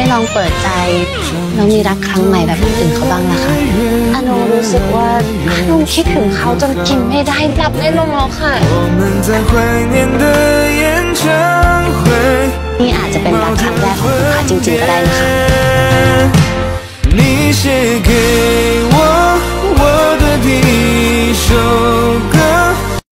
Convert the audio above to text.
ไม่ลองเปิดใจแล้วมีรักครั้งใหม่แบบคนอื่นเขาบ้างล่ะคะอนุรู้สึกว่าอนุคิดถึงเขาจนกินไม่ได้หลับไม่ลงแล้วค่ะนี่อาจจะเป็นรักครั้งแรกของคุณค่ะจริงๆก็ได้นะคะ